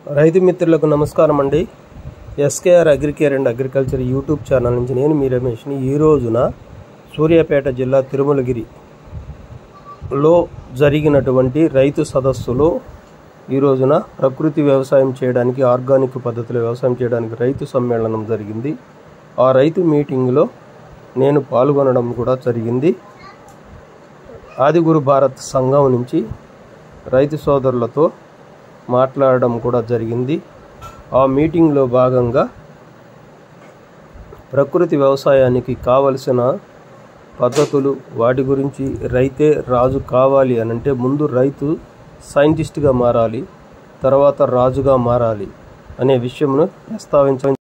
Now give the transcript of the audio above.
రైతు మిత్రులకు నమస్కారం అండి. SKR agricare and agriculture YouTube channel నుంచి నేను మీ రమేష్ని. ఈ రోజున సూర్యాపేట జిల్లా తిరుమలగిరిలో జరిగినటువంటి రైతు సదస్సులో ఈ రోజున ప్రకృతి వ్యవసాయం చేయడానికి, ఆర్గానిక్ పద్ధతిలో వ్యవసాయం చేయడానికి రైతు సమ్మేళనం జరిగింది. ఆ రైతు మీటింగ్లో నేను పాల్గొనడం కూడా జరిగింది. ఆదిగురు భారత్ సంఘం నుంచి రైతు సోదరులతో మాట్లాడడం కూడా జరిగింది. ఆ మీటింగ్లో భాగంగా ప్రకృతి వ్యవసాయానికి కావలసిన పద్ధతులు, వాటి గురించి, రైతే రాజు కావాలి అనంటే ముందు రైతు సైంటిస్ట్గా మారాలి, తర్వాత రాజుగా మారాలి అనే విషయంను ప్రస్తావించడం